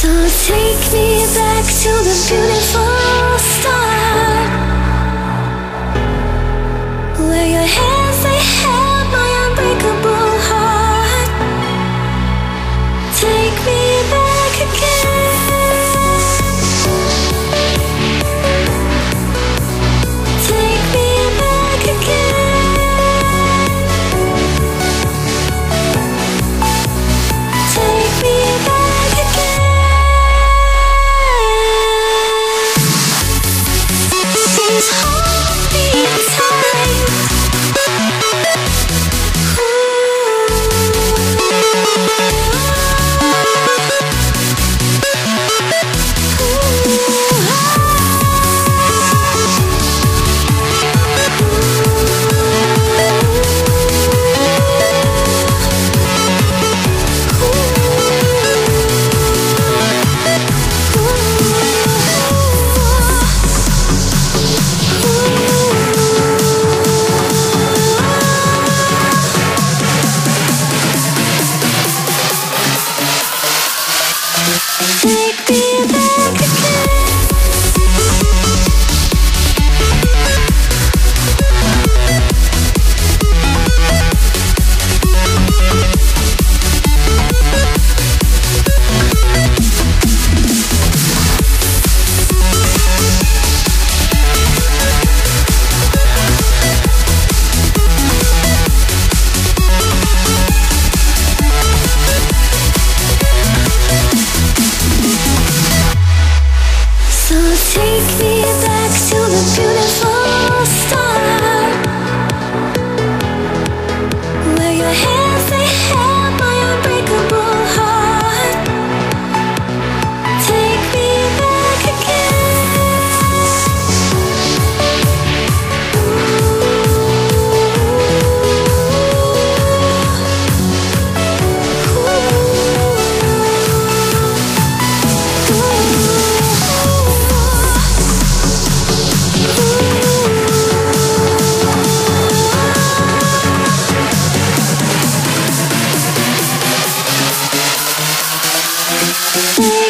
So take me back to the beautiful start, where your hands they held my unbreakable heart. Take me back again. Take me back again. Take me back again. Please hold me tight. Take me back again. So take me back to the beautiful start, where your hands they held my unbreakable heart. Take me back again. Ooh.